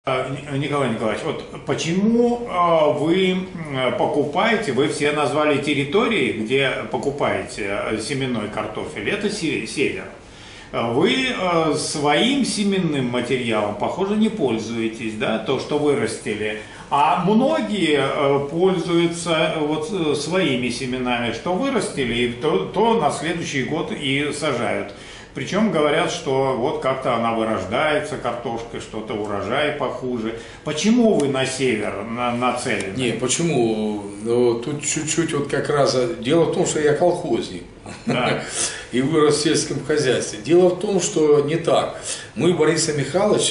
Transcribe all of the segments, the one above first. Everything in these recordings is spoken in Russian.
Николай Николаевич, вот почему вы покупаете, вы все назвали территории, где покупаете семенной картофель, это север. Вы своим семенным материалом, похоже, не пользуетесь, да, то, что вырастили. А многие пользуются вот своими семенами, что вырастили, и то на следующий год и сажают. Причем говорят, что вот как-то она вырождается, картошка, что-то урожай похуже. Почему вы на север нацелены? Не, почему? Тут чуть-чуть вот как раз... Дело в том, что я колхозник. Да. И вырос в сельском хозяйстве. Дело в том, что не так. Мы Бориса Михайловича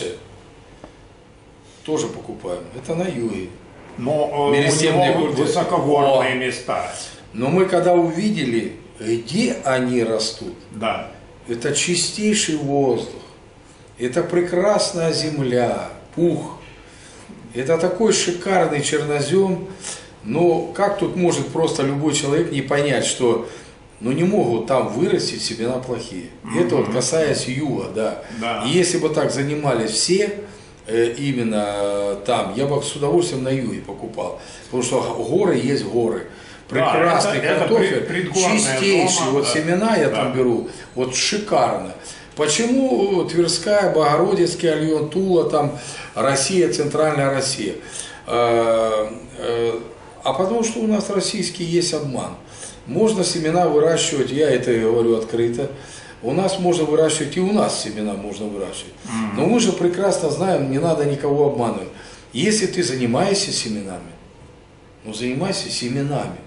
тоже покупаем. Это на юге. Но у него высокогорные места. Но мы когда увидели, где они растут, да. Это чистейший воздух, это прекрасная земля, пух, это такой шикарный чернозем. Но как тут может просто любой человек не понять, что не могут там вырастить семена плохие. Это вот касаясь юга, да. И если бы так занимались все, именно там, я бы с удовольствием на юге покупал. Потому что горы есть горы. Прекрасный картофель, чистейший, зона, вот семена я там беру, вот шикарно. Почему Тверская, Богородицкий район, Тула, там Россия, Центральная Россия? А потому что у нас российский есть обман. Можно семена выращивать, я это говорю открыто, у нас можно выращивать, и у нас семена можно выращивать. Но мы же прекрасно знаем, не надо никого обманывать. Если ты занимаешься семенами, занимайся семенами.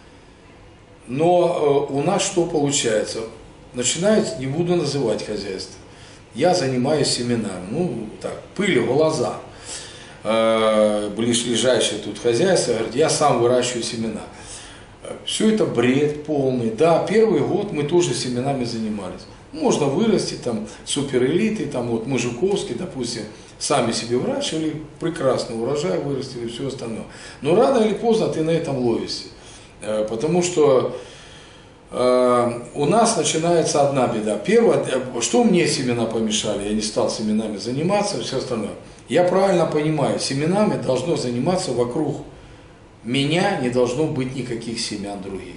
Но у нас что получается? Начинают, не буду называть хозяйство. Я занимаюсь семенами. Так, пыль в глаза. Ближайшее тут хозяйство говорит, я сам выращиваю семена. Все это бред полный. Да, первый год мы тоже семенами занимались. Можно вырастить там суперэлиты, там вот мы Жуковский, допустим, сами себе выращивали, прекрасный урожай вырастили и все остальное. Но рано или поздно ты на этом ловишься. Потому что у нас начинается одна беда. Первое, что мне семена помешали, я не стал семенами заниматься, все остальное. Я правильно понимаю, семенами должно заниматься вокруг меня, не должно быть никаких семян других.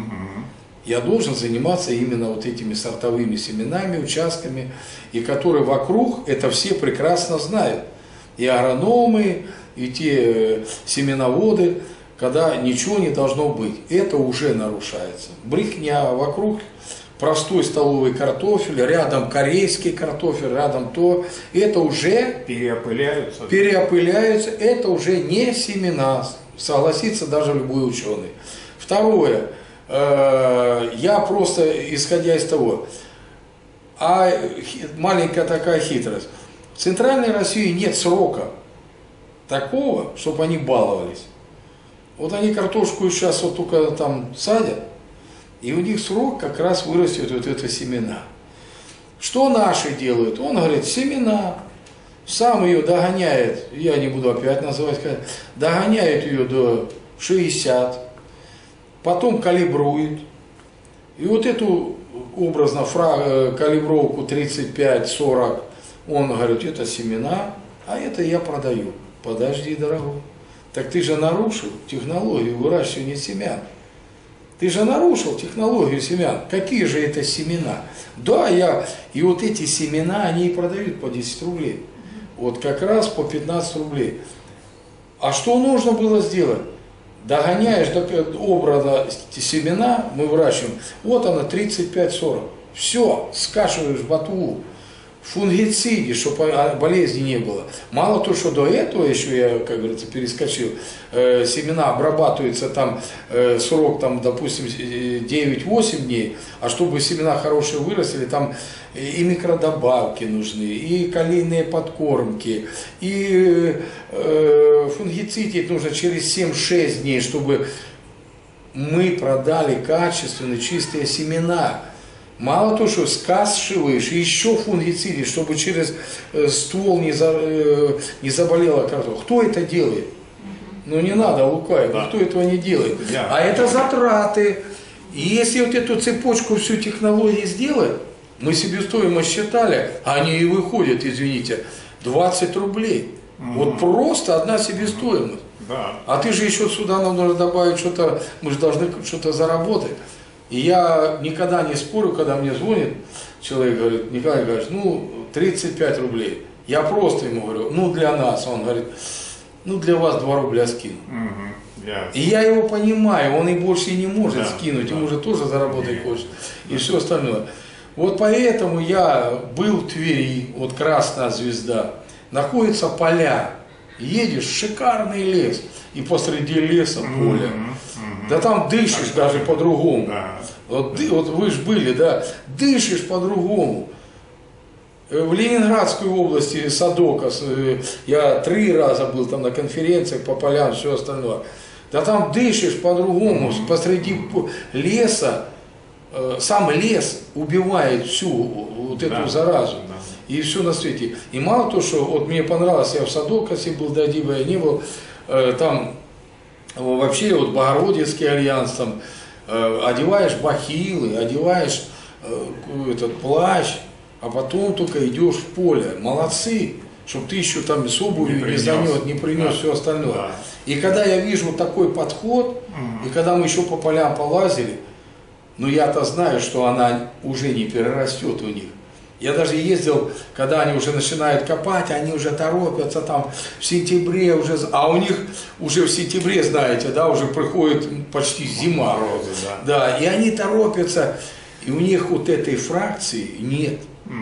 Я должен заниматься именно вот этими сортовыми семенами, участками, и которые вокруг, это все прекрасно знают. И агрономы, и те семеноводы, когда ничего не должно быть. Это уже нарушается. Брехня вокруг, простой столовый картофель, рядом корейский картофель, рядом то. Это уже переопыляются, это уже не семена. Согласится даже любой ученый. Второе. Я просто, исходя из того, маленькая такая хитрость. В Центральной России нет срока такого, чтобы они баловались. Вот они картошку сейчас вот только там садят, и у них срок как раз вырастет вот это семена. Что наши делают? Он говорит, семена, сам ее догоняет, я не буду опять называть, догоняет ее до 60, потом калибрует, и вот эту образно калибровку 35-40, он говорит, это семена, а это я продаю. Подожди, дорогой. Так ты же нарушил технологию выращивания семян. Ты же нарушил технологию семян. Какие же это семена? Да, и вот эти семена, они и продают по 10 рублей. Вот как раз по 15 рублей. А что нужно было сделать? Догоняешь до образа семена, мы выращиваем, вот она 35-40. Все, скашиваешь ботву. Фунгициды, чтобы болезни не было. Мало того, что до этого еще я, как говорится, перескочил, семена обрабатываются там срок, там, допустим, 9-8 дней, а чтобы семена хорошие выросли, там и микродобавки нужны, и калийные подкормки, и фунгицид нужно через 7-6 дней, чтобы мы продали качественные чистые семена. Мало того, что скашиваешь, еще фунгициды, чтобы через ствол не заболела картошка. Кто это делает? Не надо лукавить, никто этого не делает. А это затраты. И если вот эту цепочку, всю технологию сделать, мы себестоимость считали, они и выходят, извините, 20 рублей. Вот просто одна себестоимость. Да. А ты же еще сюда нам нужно добавить что-то, мы же должны что-то заработать. И я никогда не спорю, когда мне звонит человек, говорит, Николай Николаевич, ну 35 рублей. Я просто ему говорю, ну для нас. Он говорит, ну для вас 2 рубля скину. И я его понимаю, он и больше не может скинуть, ему же тоже заработать хочет. И все остальное. Вот поэтому я был в Твери, вот Красная Звезда, находятся поля, едешь, шикарный лес, и посреди леса поле. Да там дышишь даже по-другому. Вот вы же были, да, дышишь по-другому. В Ленинградской области Садокос, я 3 раза был там на конференциях по полям, все остальное. Да там дышишь по-другому, посреди леса, сам лес убивает всю вот эту заразу. И все на свете. И мало то, что вот мне понравилось, я в Садокосе был, до Дива я не был, там вообще вот Богородицкий альянс, там одеваешь бахилы, одеваешь этот плащ, а потом только идешь в поле. Молодцы, чтобы ты еще там с обувью не занес, не принес все остальное. Да. И когда я вижу такой подход, и когда мы еще по полям полазили, ну я-то знаю, что она уже не перерастет у них. Я даже ездил, когда они уже начинают копать, они уже торопятся там в сентябре уже, а у них уже в сентябре, знаете, да, уже приходит почти зима. Морозы, да, и они торопятся, и у них вот этой фракции нет.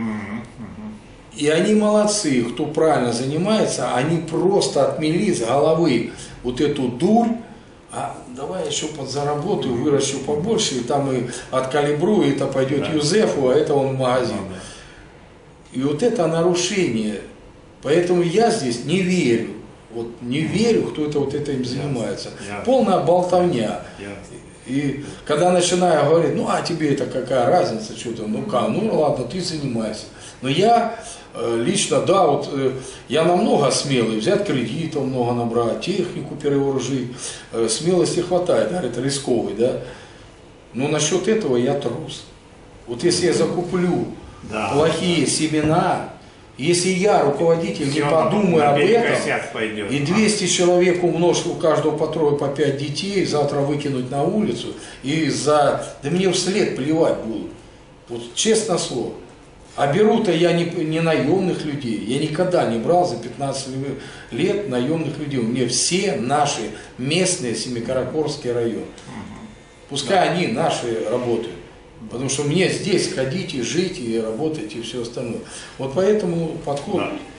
И они молодцы, кто правильно занимается, они просто отмели с головы вот эту дурь, а давай еще подзаработаю, выращу побольше, и там и откалибрую, это пойдет Юзефу, а это он в магазин. И вот это нарушение. Поэтому я здесь не верю. Вот не верю, кто это вот этим занимается. Полная болтовня. И когда начинаю говорить, ну а тебе это какая разница, что-то, ну ладно, ты занимайся. Но я лично, да, вот я намного смелый, взять кредитов много набрать, технику перевооружить, смелости хватает, да, это рисковый, да. Но насчет этого я трус. Вот если я закуплю плохие семена, если я, руководитель, не подумаю об этом, и 200 человек умножить у каждого по 3, по 5 детей, завтра выкинуть на улицу, и да мне вслед плевать будут. Вот честное слово. А беру-то я не наемных людей, я никогда не брал за 15 лет наемных людей. У меня все наши местные Семикаракорский район. Пускай они наши работают. Потому что мне здесь ходить и жить, и работать, и все остальное. Вот поэтому подход